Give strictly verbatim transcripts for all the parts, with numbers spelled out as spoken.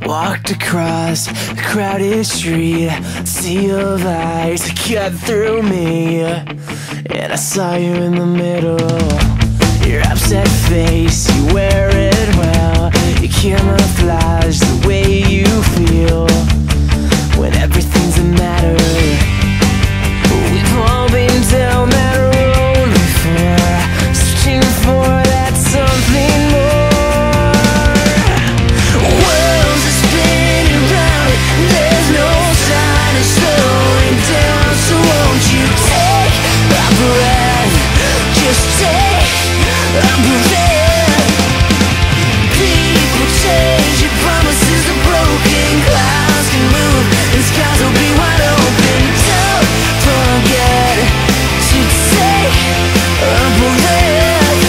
Walked across a crowded street, sea of eyes cut through me, and I saw you in the middle. Your upset face, you wear it well. You camouflage the way you feel when everything's a matter. We've all been down that road before, searching for that something more. Worlds are spinning round, there's no sign of slowing down. So won't you take a breath, just take a breath. People change, your promises are broken. Clouds can move and skies will be wide open. Don't forget to take a breath.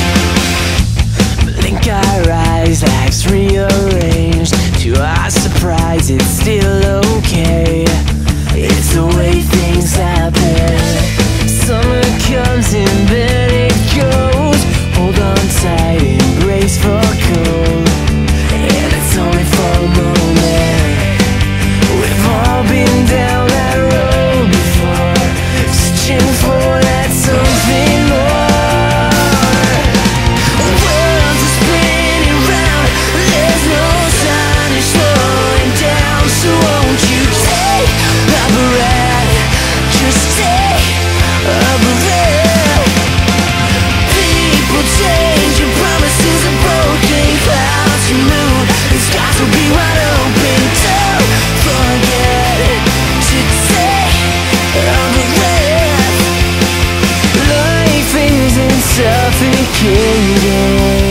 Blink our eyes, lives rearranged. To our surprise, it's still okay. It's the way things happen. Summer comes and then it goes. Hold on tight, embrace for cold, and it's only for a moment. We've all been down that road before, searching for that something more. Worlds are spinning round, there's no sign of slowing down. So won't you take a breath, just take a breath. People change, your promises are broken. Clouds can move and skies will be wide open. Don't forget to take a breath. Life isn't suffocating,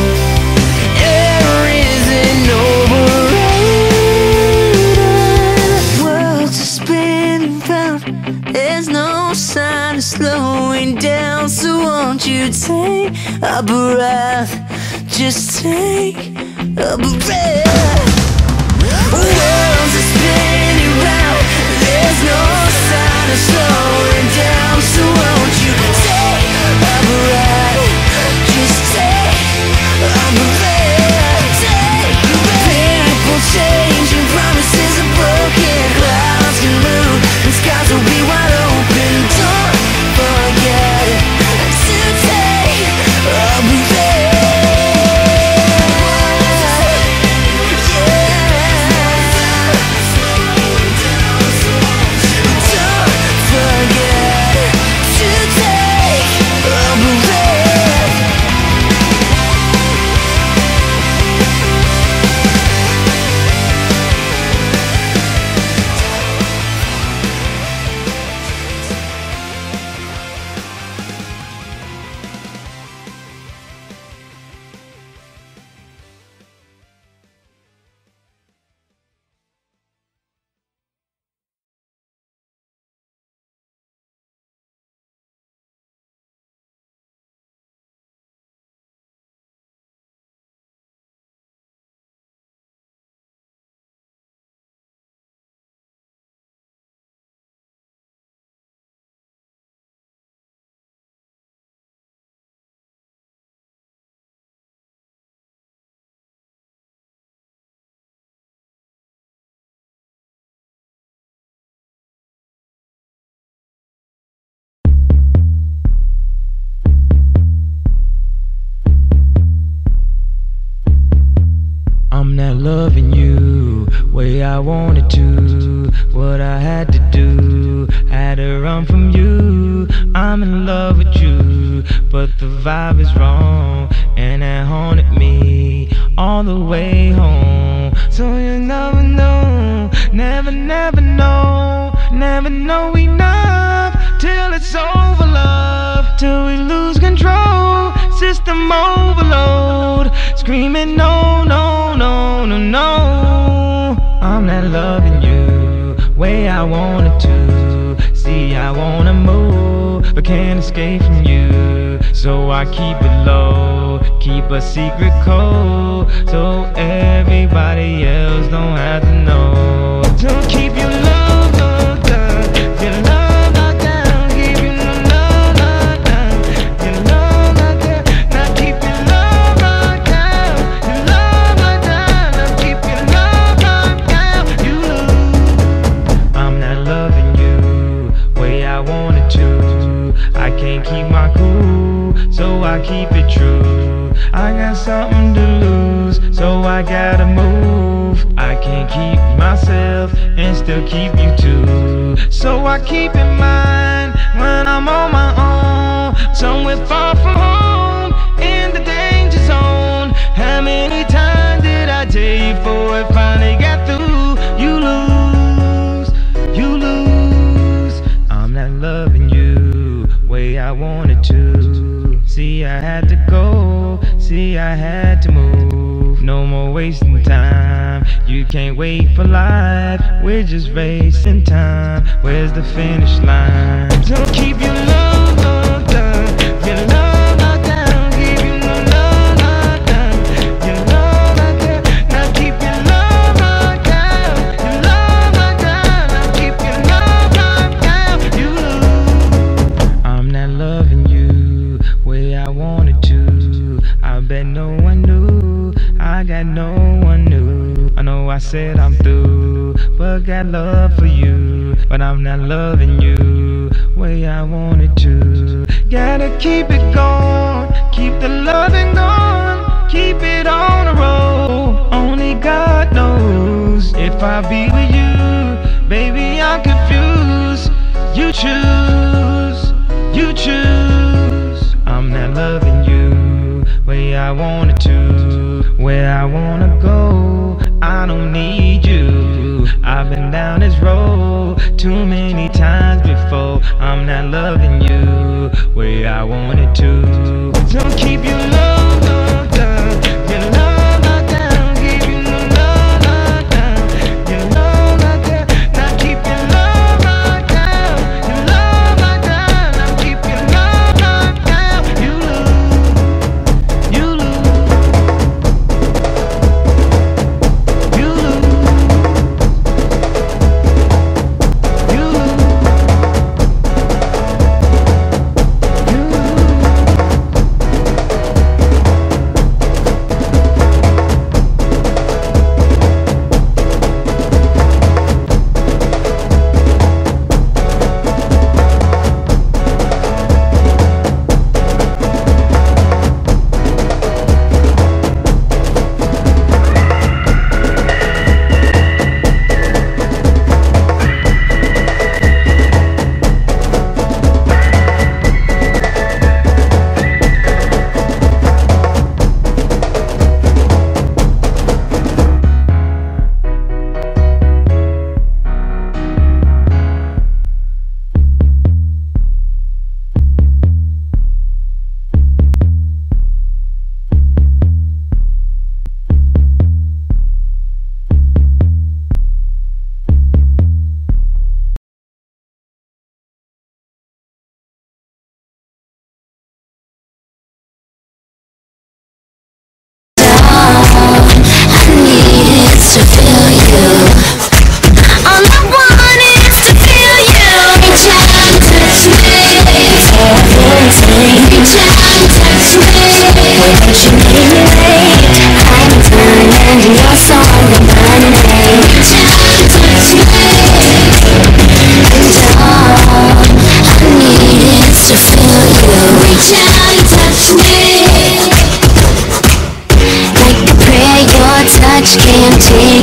air isn't overrated. Worlds are spinning round, there's no sign of slowing down. So won't you take a breath, just take a breath. Worlds are spinning round, there's no sign of slowing down. So won't you take a breath, just take a breath. Take a breath. People change and promises are broken. Clouds can move and skies will be wide open. Don't forget to take a breath. I'm not loving you way I wanted to. What I had to do, had to run from you. I'm in love with you, but the vibe is wrong, and it haunted me all the way home. So you never know, never, never know, never know enough till it's over, love, till we lose control. System overload, screaming no, no, no, no, no. I'm not loving you way I wanted to. See, I wanna move, but can't escape from you. So I keep it low, keep a secret code, so everybody else don't have to know. So keep your love locked down, your love locked down, keep your love locked down, your love locked down. Now keep your love locked down, your love locked down. Now keep your love cool, so I keep it true. I got something to lose, so I gotta move. I can't keep myself and still keep you too. So I keep in mind when I'm on my own, somewhere far from home, in the danger zone. How many times did I tell you before it finally got through? You lose, you lose. I'm not loving you way I wanted to. See, I had to go, see, I had to move. No more wasting time, you can't wait for life. We're just racing time, where's the finish line? Don't keep your love locked down, your love locked down. Keep your love locked down, your love locked down. Now keep your love locked down, your love locked down. Now keep your love locked down. You lose. I'm not loving you way I wanted to. I bet no one knew, I got no one new. I know I said I'm through, but got love for you. But I'm not loving you way I wanted to. Gotta keep it going, keep the loving going, keep it on the road. Only God knows if I be with you, baby I'm confused. You choose, you choose. I'm not loving you way I wanted to, where I wanna go. I don't need you, I've been down this road too many times before. I'm not loving you way I wanted to. Don't keep your love locked down, your love locked down. Keep your love locked down, your love locked down. Now keep your love locked down, your love locked down. Now keep your love locked down. You lose, you lose, you lose, you lose, you lose. Can't take